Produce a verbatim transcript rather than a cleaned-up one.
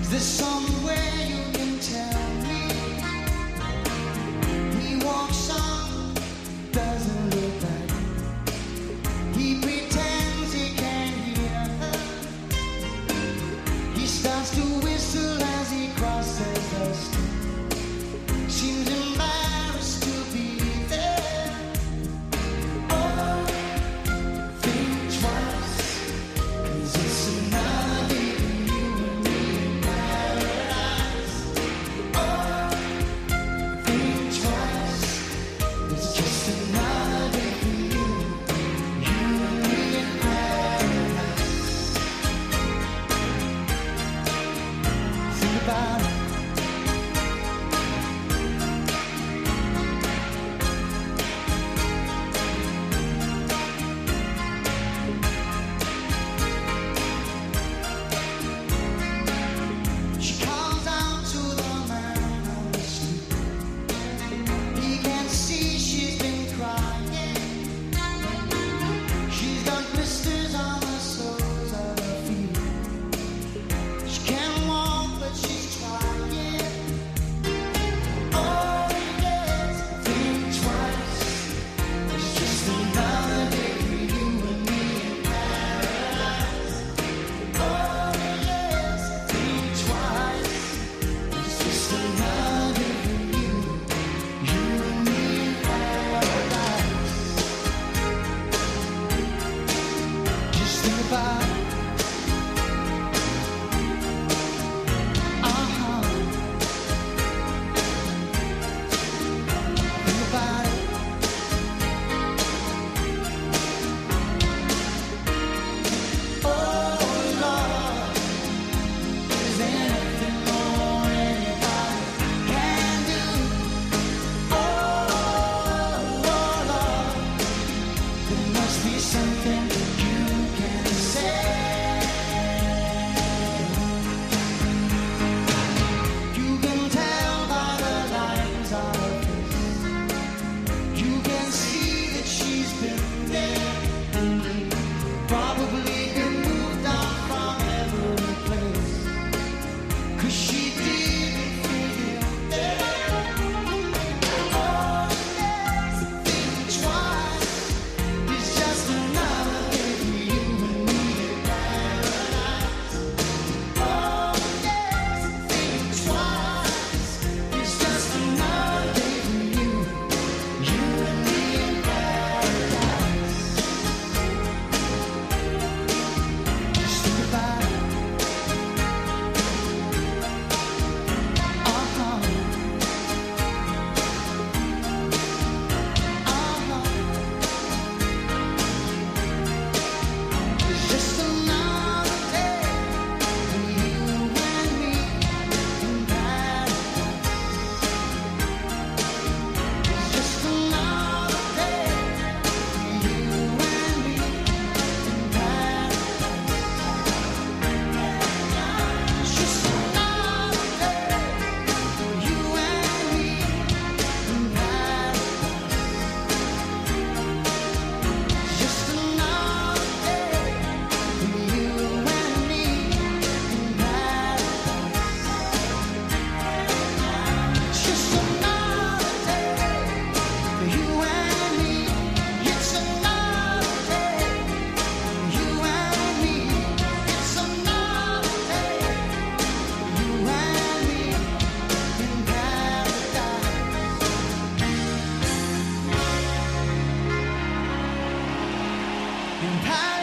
there somewhere you can tell me? He walks on, doesn't look back. He pretends he can't hear her. He starts to whistle as he crosses the street. Seems embarrassed to be there. Oh, think twice, 'cause it's another day for you and me in paradise. Oh, think twice, it's just another day for you, you and me in paradise. Think about it. She calls out to the man on the street. He can't see she's been crying. She's got blisters on the soles of her feet. She can't walk, but she's trying. Oh, yes, think twice. It's just another day for you and me in paradise. Oh, yes, think twice. It's just another day for you, you and me in paradise. Just think about it. Uh-huh. Think about it. Oh, Lord, is there anything more anybody can do? Oh, Lord, there must be something you can say. You can tell by the lines of her face. You can see that she's been there. Probably been moved on from every place, 'cause she didn't feel there. Oh, yes, think twice. It's just another day for you and me in paradise. Oh, yes, think twice. It's just another day for you, you and me in paradise. Just think about it. Uh-huh. Uh-huh. It's just another day for you and me in paradise. It's just another day for you and me in paradise. It's just another day for you and me in paradise. Just another day for you and me in paradise. Just another day for you and me. It's another day for you and me. It's another day for you and me in paradise. In paradise.